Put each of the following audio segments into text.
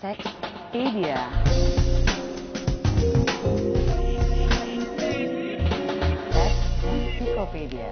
Sexpedia. Sexpedia.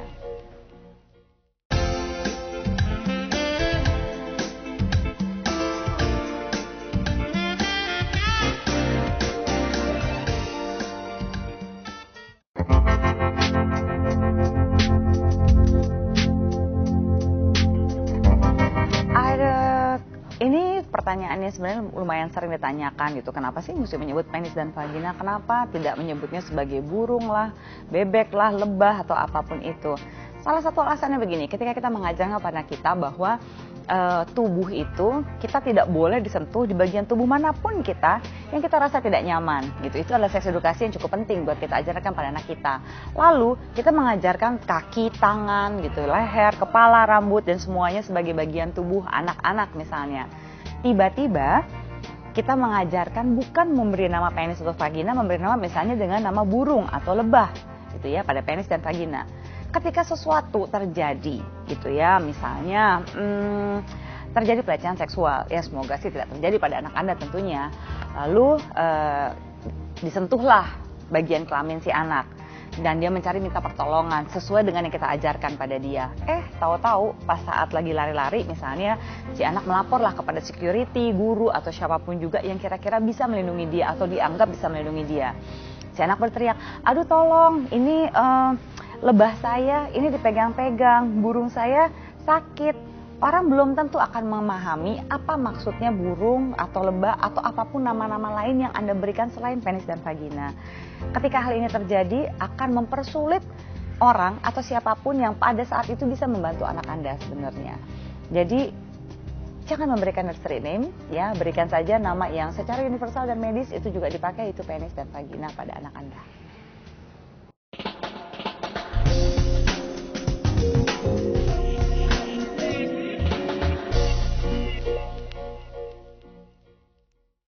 Ini pertanyaannya sebenarnya lumayan sering ditanyakan gitu. Kenapa sih mesti menyebut penis dan vagina? Kenapa tidak menyebutnya sebagai burung lah, bebek lah, lebah atau apapun itu? Salah satu alasannya begini, ketika kita mengajarkan pada kita bahwa tubuh itu kita tidak boleh disentuh di bagian tubuh manapun kita yang kita rasa tidak nyaman gitu. Itu adalah seks edukasi yang cukup penting buat kita ajarkan pada anak kita. Lalu kita mengajarkan kaki, tangan gitu, leher, kepala, rambut dan semuanya sebagai bagian tubuh anak-anak misalnya. Tiba-tiba kita mengajarkan bukan memberi nama penis atau vagina, memberi nama misalnya dengan nama burung atau lebah gitu ya pada penis dan vagina. Ketika sesuatu terjadi gitu ya, misalnya terjadi pelecehan seksual, ya semoga sih tidak terjadi pada anak Anda tentunya. Lalu disentuhlah bagian kelamin si anak dan dia mencari minta pertolongan sesuai dengan yang kita ajarkan pada dia. Tahu-tahu pas saat lagi lari-lari misalnya si anak melaporlah kepada security, guru atau siapapun juga yang kira-kira bisa melindungi dia atau dianggap bisa melindungi dia. Si anak berteriak, aduh tolong ini lebah saya ini dipegang-pegang, burung saya sakit. Orang belum tentu akan memahami apa maksudnya burung atau lebah atau apapun nama-nama lain yang Anda berikan selain penis dan vagina. Ketika hal ini terjadi akan mempersulit orang atau siapapun yang pada saat itu bisa membantu anak Anda sebenarnya. Jadi jangan memberikan nursery name, ya berikan saja nama yang secara universal dan medis itu juga dipakai, itu penis dan vagina pada anak Anda.